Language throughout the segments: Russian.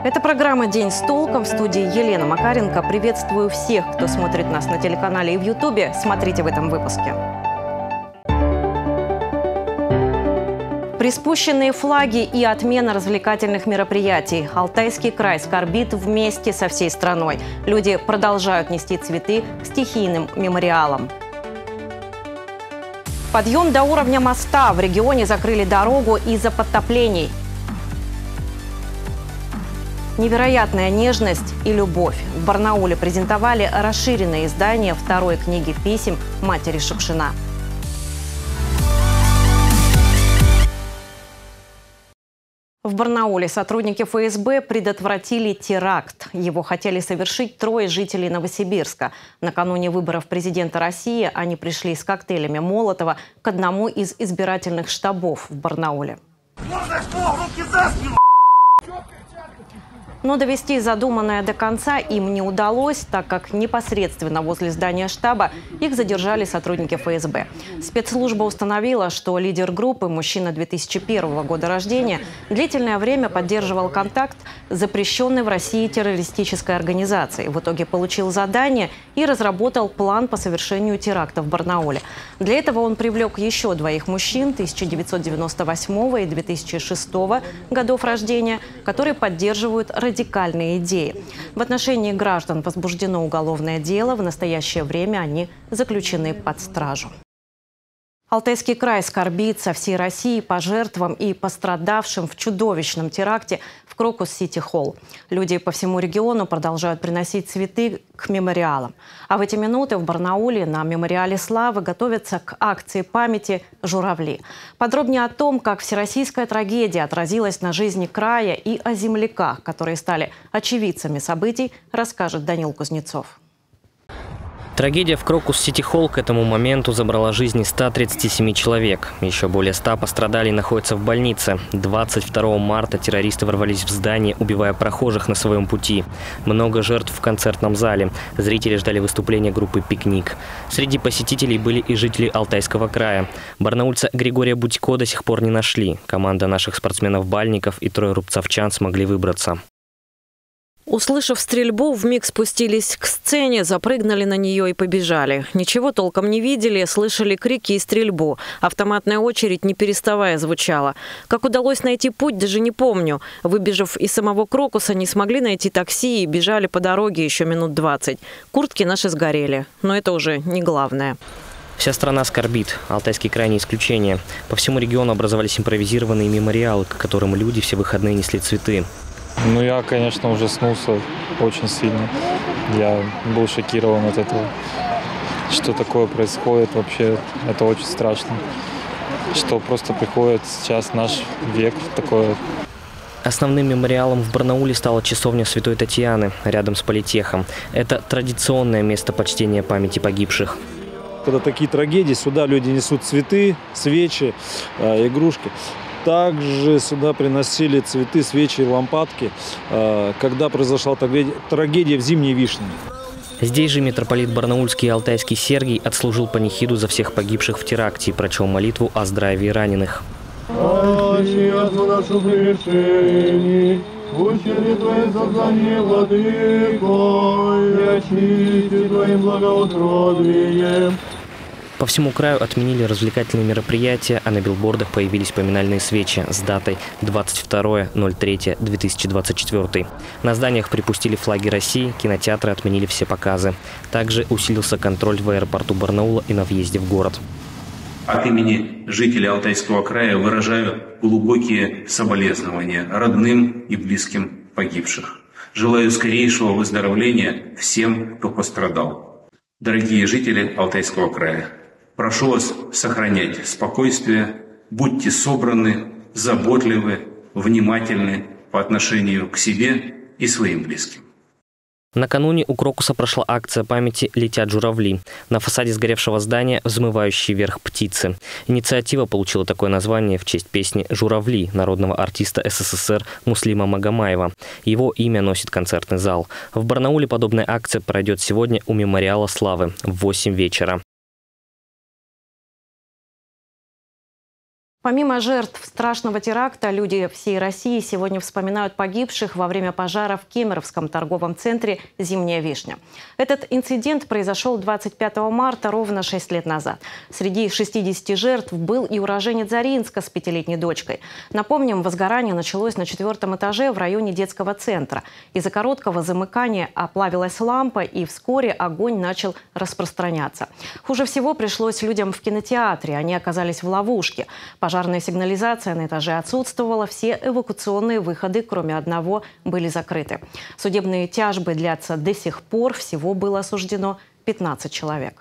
Это программа «День с толком». В студии Елена Макаренко. Приветствую всех, кто смотрит нас на телеканале и в Ютубе. Смотрите в этом выпуске. Приспущенные флаги и отмена развлекательных мероприятий. Алтайский край скорбит вместе со всей страной. Люди продолжают нести цветы к стихийным мемориалам. Подъем до уровня моста. В регионе закрыли дорогу из-за подтоплений. Невероятная нежность и любовь. В Барнауле презентовали расширенное издание второй книги писем матери Шукшина. В Барнауле сотрудники ФСБ предотвратили теракт. Его хотели совершить 3 жителей Новосибирска. Накануне выборов президента России они пришли с коктейлями Молотова к одному из избирательных штабов в Барнауле. Но довести задуманное до конца им не удалось, так как непосредственно возле здания штаба их задержали сотрудники ФСБ. Спецслужба установила, что лидер группы, мужчина 2001 года рождения, длительное время поддерживал контакт с запрещенной в России террористической организацией. В итоге получил задание и разработал план по совершению теракта в Барнауле. Для этого он привлек еще 2 мужчин 1998 и 2006 годов рождения, которые поддерживают радикальные идеи. В отношении граждан возбуждено уголовное дело. В настоящее время они заключены под стражу. Алтайский край скорбит со всей России по жертвам и пострадавшим в чудовищном теракте в Крокус-Сити-Холл. Люди по всему региону продолжают приносить цветы к мемориалам. А в эти минуты в Барнауле на мемориале славы готовятся к акции памяти «Журавли». Подробнее о том, как всероссийская трагедия отразилась на жизни края и о земляках, которые стали очевидцами событий, расскажет Данил Кузнецов. Трагедия в Крокус-Сити-Холл к этому моменту забрала жизни 137 человек. Еще более 100 пострадали и находятся в больнице. 22 марта террористы ворвались в здание, убивая прохожих на своем пути. Много жертв в концертном зале. Зрители ждали выступления группы «Пикник». Среди посетителей были и жители Алтайского края. Барнаульца Григория Будько до сих пор не нашли. Команда наших спортсменов-бальников и 3 рубцовчан смогли выбраться. Услышав стрельбу, вмиг спустились к сцене, запрыгнули на нее и побежали. Ничего толком не видели, слышали крики и стрельбу. Автоматная очередь, не переставая, звучала. Как удалось найти путь, даже не помню. Выбежав из самого Крокуса, не смогли найти такси и бежали по дороге еще минут 20. Куртки наши сгорели, но это уже не главное. Вся страна скорбит. Алтайский край не исключение. По всему региону образовались импровизированные мемориалы, к которым люди все выходные несли цветы. Ну, я, конечно, ужаснулся очень сильно. Я был шокирован от этого. Что такое происходит вообще, это очень страшно. Что просто приходит сейчас наш век такое. Основным мемориалом в Барнауле стала часовня Святой Татьяны, рядом с политехом. Это традиционное место почтения памяти погибших. Когда такие трагедии, сюда люди несут цветы, свечи, игрушки. Также сюда приносили цветы, свечи и лампадки, когда произошла трагедия в Зимней Вишне. Здесь же митрополит Барнаульский и Алтайский Сергий отслужил панихиду за всех погибших в теракте и прочел молитву о здравии раненых. По всему краю отменили развлекательные мероприятия, а на билбордах появились поминальные свечи с датой 22.03.2024. На зданиях припустили флаги России, кинотеатры отменили все показы. Также усилился контроль в аэропорту Барнаула и на въезде в город. От имени жителей Алтайского края выражаю глубокие соболезнования родным и близким погибших. Желаю скорейшего выздоровления всем, кто пострадал. Дорогие жители Алтайского края, прошу вас сохранять спокойствие, будьте собраны, заботливы, внимательны по отношению к себе и своим близким. Накануне у Крокуса прошла акция памяти «Летят журавли». На фасаде сгоревшего здания взмывающие вверх птицы. Инициатива получила такое название в честь песни «Журавли» народного артиста СССР Муслима Магомаева. Его имя носит концертный зал. В Барнауле подобная акция пройдет сегодня у мемориала славы в 8 вечера. Помимо жертв страшного теракта, люди всей России сегодня вспоминают погибших во время пожара в Кемеровском торговом центре «Зимняя вишня». Этот инцидент произошел 25 марта, ровно 6 лет назад. Среди 60 жертв был и уроженец Заринска с 5-летней дочкой. Напомним, возгорание началось на 4-м этаже в районе детского центра. Из-за короткого замыкания оплавилась лампа, и вскоре огонь начал распространяться. Хуже всего пришлось людям в кинотеатре. Они оказались в ловушке. Пожарная сигнализация на этаже отсутствовала, все эвакуационные выходы, кроме одного, были закрыты. Судебные тяжбы длятся до сих пор, всего было осуждено 15 человек.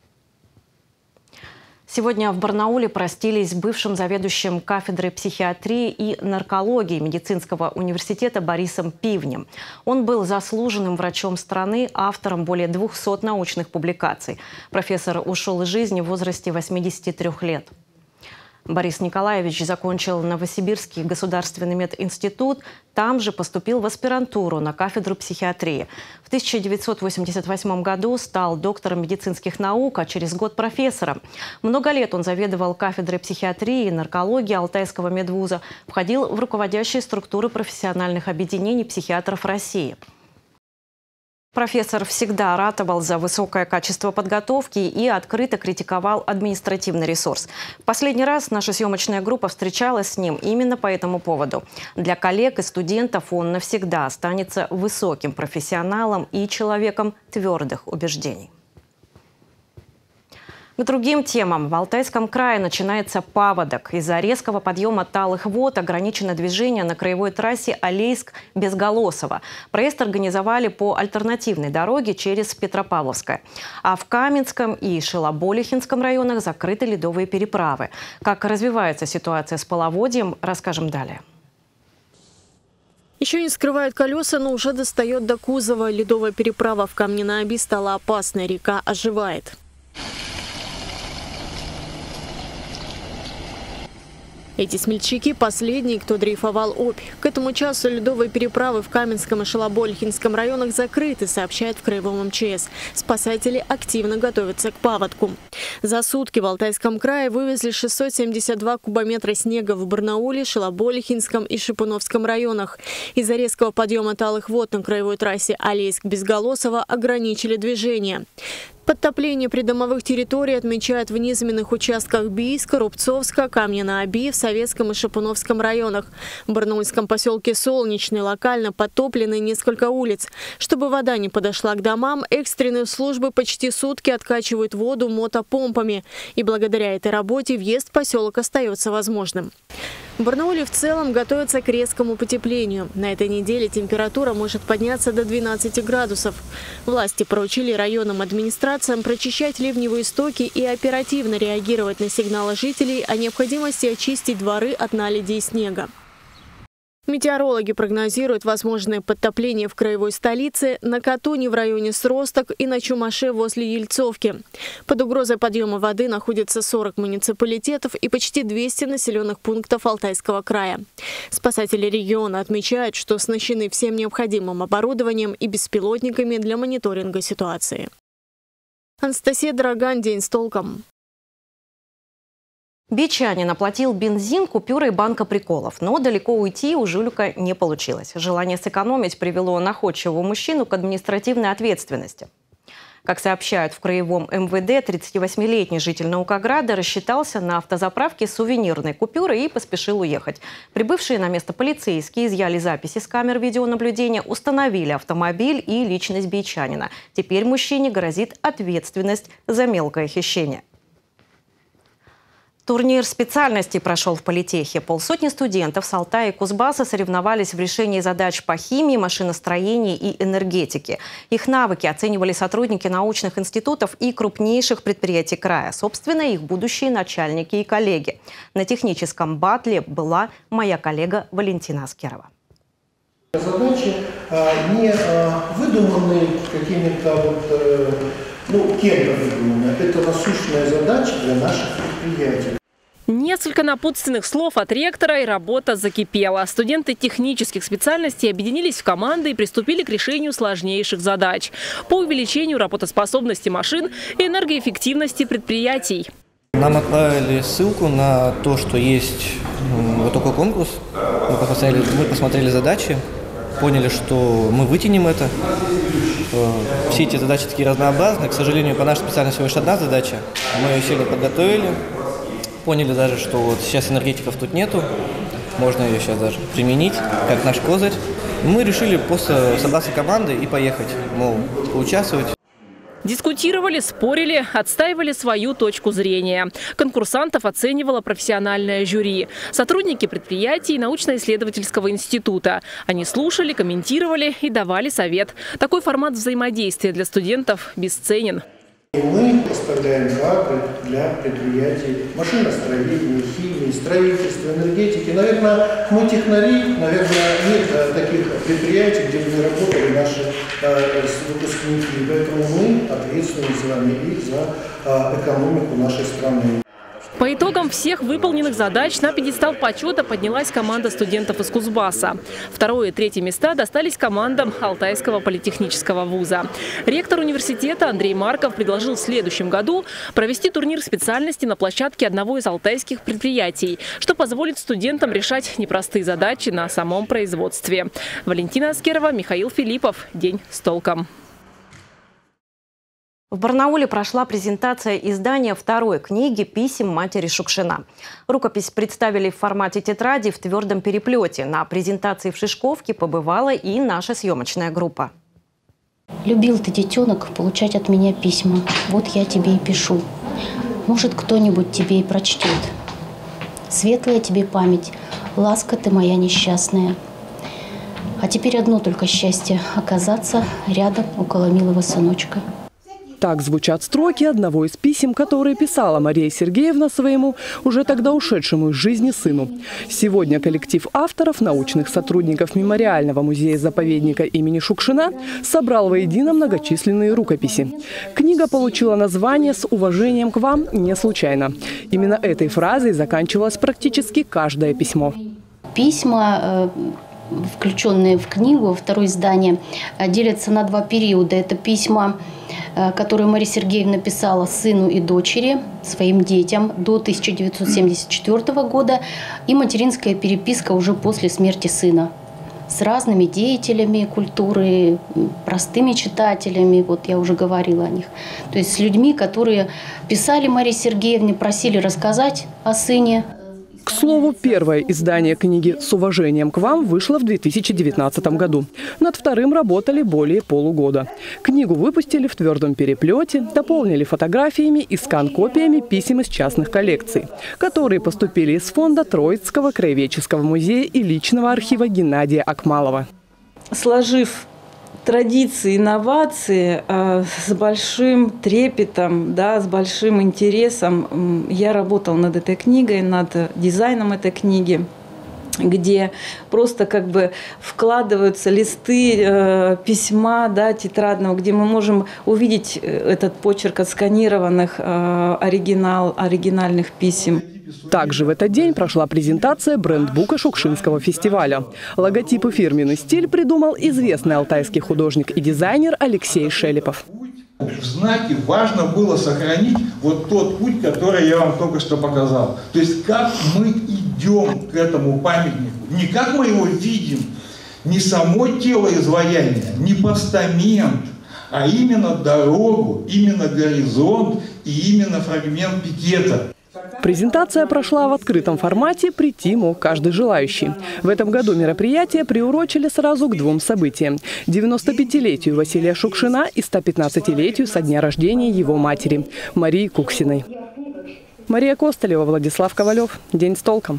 Сегодня в Барнауле простились с бывшим заведующим кафедрой психиатрии и наркологии медицинского университета Борисом Пивнем. Он был заслуженным врачом страны, автором более 200 научных публикаций. Профессор ушел из жизни в возрасте 83 лет. Борис Николаевич закончил Новосибирский государственный мединститут, там же поступил в аспирантуру на кафедру психиатрии. В 1988 году стал доктором медицинских наук, а через год профессором. Много лет он заведовал кафедрой психиатрии и наркологии Алтайского медвуза, входил в руководящие структуры профессиональных объединений психиатров России. Профессор всегда ратовал за высокое качество подготовки и открыто критиковал административный ресурс. В последний раз наша съемочная группа встречалась с ним именно по этому поводу. Для коллег и студентов он навсегда останется высоким профессионалом и человеком твердых убеждений. К другим темам. В Алтайском крае начинается паводок. Из-за резкого подъема талых вод ограничено движение на краевой трассе Алейск-Безголосово. Проезд организовали по альтернативной дороге через Петропавловское. А в Каменском и Шилоболихинском районах закрыты ледовые переправы. Как развивается ситуация с половодьем, расскажем далее. Еще не скрывают колеса, но уже достает до кузова. Ледовая переправа в Камне-на-Оби стала опасной. Река оживает. Эти смельчаки – последние, кто дрейфовал Обь. К этому часу ледовые переправы в Каменском и Шилоболихинском районах закрыты, сообщает в краевом МЧС. Спасатели активно готовятся к паводку. За сутки в Алтайском крае вывезли 672 кубометра снега в Барнауле, Шилоболихинском и Шипуновском районах. Из-за резкого подъема талых вод на краевой трассе Алейск-Безголосово ограничили движение. Подтопление придомовых территорий отмечают в низменных участках Бийска, Рубцовска, Камня-на-Оби, в Советском и Шипуновском районах. В барнаульском поселке Солнечный локально подтоплены несколько улиц. Чтобы вода не подошла к домам, экстренные службы почти сутки откачивают воду мотопомпами. И благодаря этой работе въезд в поселок остается возможным. В Барнауле в целом готовится к резкому потеплению. На этой неделе температура может подняться до 12 градусов. Власти поручили районным администрациям прочищать ливневые стоки и оперативно реагировать на сигналы жителей о необходимости очистить дворы от наледей снега. Метеорологи прогнозируют возможное подтопление в краевой столице, на Катуни в районе Сросток и на Чумаше возле Ельцовки. Под угрозой подъема воды находятся 40 муниципалитетов и почти 200 населенных пунктов Алтайского края. Спасатели региона отмечают, что оснащены всем необходимым оборудованием и беспилотниками для мониторинга ситуации. Анастасия Дороган, день с толком. Бичанин оплатил бензин купюрой банка приколов, но далеко уйти у жулика не получилось. Желание сэкономить привело находчивого мужчину к административной ответственности. Как сообщают в краевом МВД, 38-летний житель Наукограда рассчитался на автозаправке с сувенирной купюрой и поспешил уехать. Прибывшие на место полицейские изъяли записи с камер видеонаблюдения, установили автомобиль и личность бичанина. Теперь мужчине грозит ответственность за мелкое хищение. Турнир специальностей прошел в политехе. Полсотни студентов с Алтая и Кузбасса соревновались в решении задач по химии, машиностроению и энергетике. Их навыки оценивали сотрудники научных институтов и крупнейших предприятий края. Собственно, их будущие начальники и коллеги. На техническом батле была моя коллега Валентина Аскерова. Задачи не выдуманные какими-то кем-то выдуманные. Это насущная задача для наших предприятий. Несколько напутственных слов от ректора, и работа закипела. Студенты технических специальностей объединились в команды и приступили к решению сложнейших задач по увеличению работоспособности машин и энергоэффективности предприятий. Мы Нам отправили ссылку на то, что есть вот такой конкурс. Мы посмотрели задачи, поняли, что мы вытянем это. Все эти задачи такие разнообразные. К сожалению, по нашей специальности всего лишь одна задача. Мы ее сильно подготовили. Поняли даже, что вот сейчас энергетиков тут нету. Можно ее сейчас даже применить, как наш козырь. Мы решили просто собраться командой и поехать, мол, поучаствовать. Дискутировали, спорили, отстаивали свою точку зрения. Конкурсантов оценивало профессиональное жюри. Сотрудники предприятий научно-исследовательского института. Они слушали, комментировали и давали совет. Такой формат взаимодействия для студентов бесценен. Мы поставляем кадры для предприятий машиностроения, химии, строительства, энергетики. Наверное, мы технари, наверное, нет таких предприятий, где бы не работали наши выпускники. Поэтому мы ответственны за них, за экономику нашей страны. По итогам всех выполненных задач на пьедестал почета поднялась команда студентов из Кузбасса. Второе и третье места достались командам Алтайского политехнического вуза. Ректор университета Андрей Марков предложил в следующем году провести турнир специальности на площадке одного из алтайских предприятий, что позволит студентам решать непростые задачи на самом производстве. Валентина Аскерова, Михаил Филиппов. День с толком. В Барнауле прошла презентация издания второй книги «Писем матери Шукшина». Рукопись представили в формате тетради в твердом переплете. На презентации в Шишковке побывала и наша съемочная группа. Любил ты, детенок, получать от меня письма. Вот я тебе и пишу. Может, кто-нибудь тебе и прочтет. Светлая тебе память, ласка ты моя несчастная. А теперь одно только счастье – оказаться рядом около милого сыночка. Так звучат строки одного из писем, которые писала Мария Сергеевна своему, уже тогда ушедшему из жизни сыну. Сегодня коллектив авторов, научных сотрудников Мемориального музея-заповедника имени Шукшина собрал воедино многочисленные рукописи. Книга получила название «С уважением к вам» не случайно. Именно этой фразой заканчивалось практически каждое письмо. Письма, включенные в книгу, второе издание, делятся на два периода. Это письма, которые Мария Сергеевна писала сыну и дочери, своим детям до 1974 года, и материнская переписка уже после смерти сына с разными деятелями культуры, простыми читателями, вот я уже говорила о них. То есть с людьми, которые писали Марии Сергеевне, просили рассказать о сыне. К слову, первое издание книги «С уважением к вам» вышло в 2019 году. Над вторым работали более полугода. Книгу выпустили в твердом переплете, дополнили фотографиями и скан-копиями писем из частных коллекций, которые поступили из фонда Троицкого краеведческого музея и личного архива Геннадия Акмалова. Сложив традиции, инновации с большим трепетом, да, с большим интересом я работала над этой книгой, над дизайном этой книги, где просто как бы вкладываются листы письма, да, тетрадного, где мы можем увидеть этот почерк отсканированных оригинальных писем. Также в этот день прошла презентация брендбука Шукшинского фестиваля. Логотип и фирменный стиль придумал известный алтайский художник и дизайнер Алексей Шелепов. В знаке важно было сохранить вот тот путь, который я вам только что показал. То есть как мы идем к этому памятнику. Не как мы его видим, не само тело изваяния, не постамент, а именно дорогу, именно горизонт и именно фрагмент пикета. Презентация прошла в открытом формате, прийти мог каждый желающий. В этом году мероприятие приурочили сразу к двум событиям – 95-летию Василия Шукшина и 115-летию со дня рождения его матери Марии Куксиной. Мария Костолева, Владислав Ковалев. День с толком.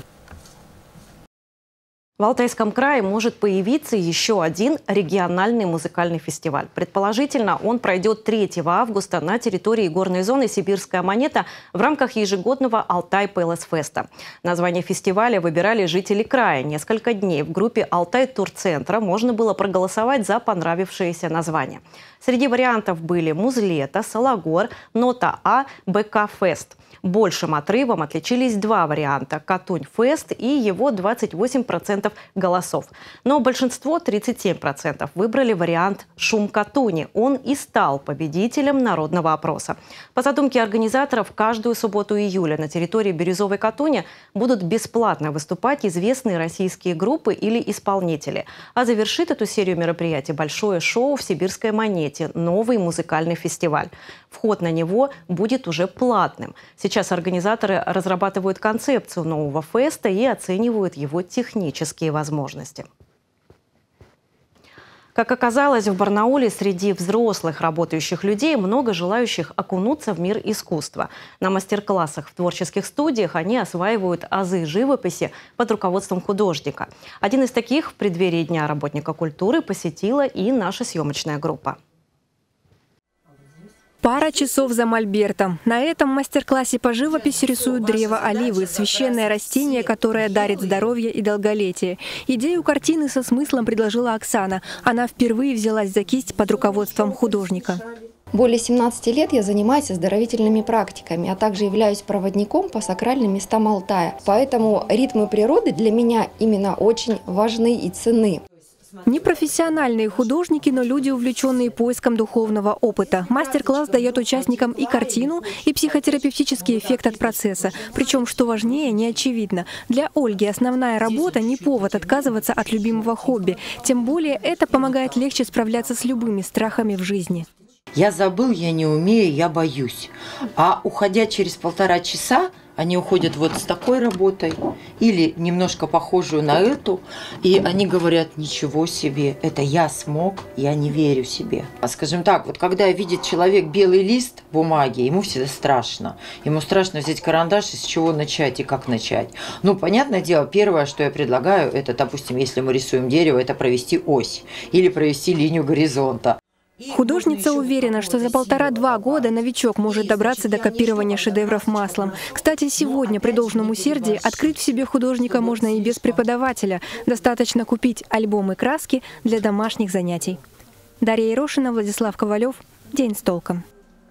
В Алтайском крае может появиться еще один региональный музыкальный фестиваль. Предположительно, он пройдет 3 августа на территории горной зоны «Сибирская монета» в рамках ежегодного «Алтай Пэлас Феста». Название фестиваля выбирали жители края. Несколько дней в группе «Алтай Турцентра» можно было проголосовать за понравившееся название. Среди вариантов были «Музлето», «Сологор», «Нота А», «БК Фест». Большим отрывом отличились 2 варианта – «Катунь Фест» и его 28% 10% голосов. Но большинство, 37%, выбрали вариант «Шум Катуни». Он и стал победителем народного опроса. По задумке организаторов, каждую субботу июля на территории Бирюзовой Катуни будут бесплатно выступать известные российские группы или исполнители. А завершит эту серию мероприятий большое шоу в Сибирской Монете – новый музыкальный фестиваль. Вход на него будет уже платным. Сейчас организаторы разрабатывают концепцию нового феста и оценивают его технические возможности. Как оказалось, в Барнауле среди взрослых работающих людей много желающих окунуться в мир искусства. На мастер-классах в творческих студиях они осваивают азы живописи под руководством художника. Один из таких в преддверии Дня работника культуры посетила и наша съемочная группа. Пара часов за мольбертом. На этом мастер-классе по живописи рисуют древо оливы, священное растение, которое дарит здоровье и долголетие. Идею картины со смыслом предложила Оксана. Она впервые взялась за кисть под руководством художника. Более 17 лет я занимаюсь оздоровительными практиками, а также являюсь проводником по сакральным местам Алтая. Поэтому ритмы природы для меня именно очень важны и ценны. Непрофессиональные художники, но люди, увлеченные поиском духовного опыта. Мастер-класс дает участникам и картину, и психотерапевтический эффект от процесса. Причем, что важнее, не очевидно. Для Ольги основная работа не повод отказываться от любимого хобби. Тем более это помогает легче справляться с любыми страхами в жизни. Я забыл, я не умею, я боюсь. А уходя через 1,5 часа, они уходят вот с такой работой или немножко похожую на эту, и они говорят: ничего себе, это я смог, я не верю себе. Скажем так, вот когда видит человек белый лист бумаги, ему всегда страшно. Ему страшно взять карандаш и с чего начать и как начать. Ну, понятное дело, первое, что я предлагаю, это, допустим, если мы рисуем дерево, это провести ось или провести линию горизонта. Художница уверена, что за 1,5-2 года новичок может добраться до копирования шедевров маслом. Кстати, сегодня при должном усердии открыть в себе художника можно и без преподавателя. Достаточно купить альбомы краски для домашних занятий. Дарья Ерошина, Владислав Ковалев. День с толком.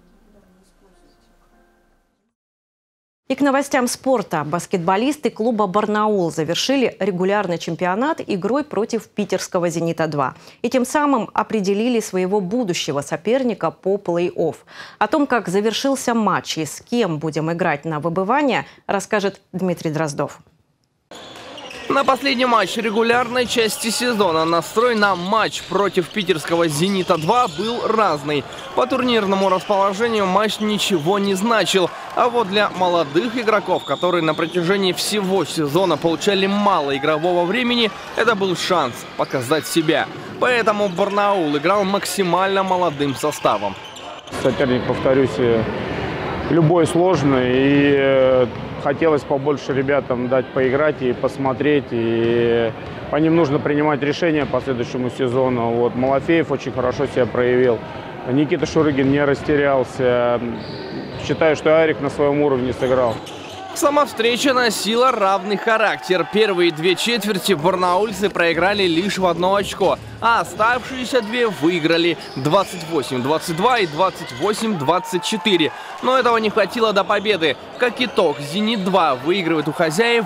И к новостям спорта. Баскетболисты клуба «Барнаул» завершили регулярный чемпионат игрой против питерского «Зенита-2». И тем самым определили своего будущего соперника по плей-офф. О том, как завершился матч и с кем будем играть на выбывание, расскажет Дмитрий Дроздов. На последний матч регулярной части сезона настрой на матч против питерского «Зенита-2» был разный. По турнирному расположению матч ничего не значил. А вот для молодых игроков, которые на протяжении всего сезона получали мало игрового времени, это был шанс показать себя. Поэтому Барнаул играл максимально молодым составом. Соперник, повторюсь, любой сложный, и хотелось побольше ребятам дать поиграть и посмотреть, и по ним нужно принимать решения по следующему сезону. Вот Малафеев очень хорошо себя проявил, Никита Шурыгин не растерялся. Считаю, что Арик на своем уровне сыграл. Сама встреча носила равный характер. Первые 2 четверти барнаульцы проиграли лишь в 1 очко, а оставшиеся 2 выиграли 28-22 и 28-24. Но этого не хватило до победы. Как итог, «Зенит-2» выигрывает у хозяев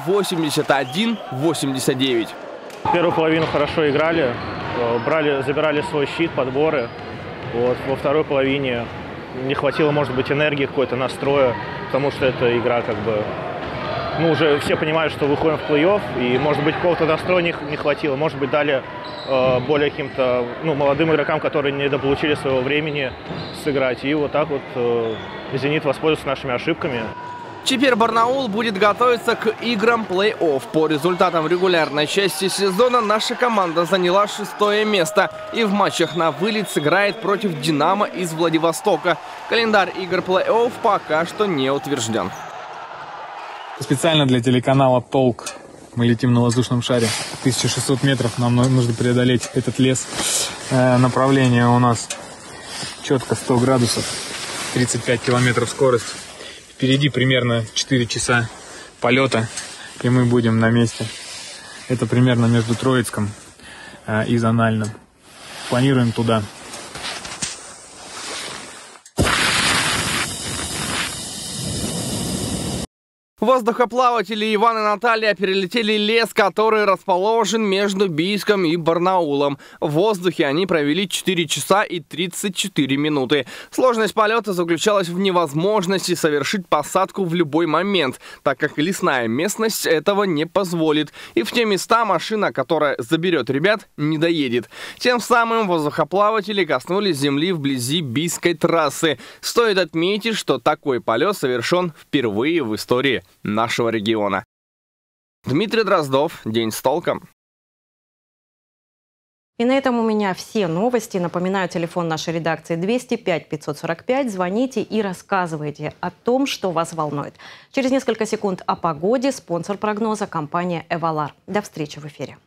81-89. Первую половину хорошо играли, забирали свой щит, подборы. Вот. Во второй половине не хватило, может быть, энергии, какой-то настроя, потому что эта игра как бы... Ну, уже все понимают, что выходим в плей-офф, и, может быть, какого-то настроя не хватило. Может быть, дали более каким-то молодым игрокам, которые недополучили своего времени, сыграть. И вот так вот «Зенит» воспользуется нашими ошибками. Теперь Барнаул будет готовиться к играм плей-офф. По результатам регулярной части сезона наша команда заняла 6-е место и в матчах на вылет сыграет против «Динамо» из Владивостока. Календарь игр плей-офф пока что не утвержден. Специально для телеканала «Толк» мы летим на воздушном шаре. 1600 метров нам нужно преодолеть этот лес. Направление у нас четко 100 градусов, 35 километров скорость. Впереди примерно 4 часа полета, и мы будем на месте. Это примерно между Троицком и Зональным. Планируем туда. Воздухоплаватели Иван и Наталья перелетели лес, который расположен между Бийском и Барнаулом. В воздухе они провели 4 часа и 34 минуты. Сложность полета заключалась в невозможности совершить посадку в любой момент, так как лесная местность этого не позволит. И в те места машина, которая заберет ребят, не доедет. Тем самым воздухоплаватели коснулись земли вблизи Бийской трассы. Стоит отметить, что такой полет совершен впервые в истории нашего региона. Дмитрий Дроздов. День с толком. И на этом у меня все новости. Напоминаю, телефон нашей редакции 205-545. Звоните и рассказывайте о том, что вас волнует. Через несколько секунд о погоде. Спонсор прогноза — компания «Эвалар». До встречи в эфире.